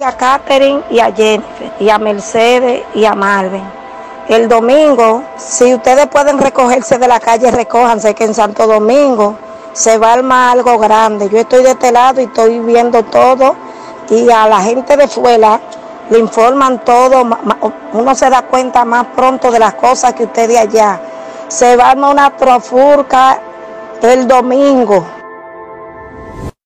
A Catherine y a Jennifer, y a Mercedes y a Marvin. El domingo, si ustedes pueden recogerse de la calle, recójanse, que en Santo Domingo se va a armar algo grande. Yo estoy de este lado y estoy viendo todo, y a la gente de fuera le informan todo. Uno se da cuenta más pronto de las cosas que ustedes allá. Se va a armar una trifulca el domingo.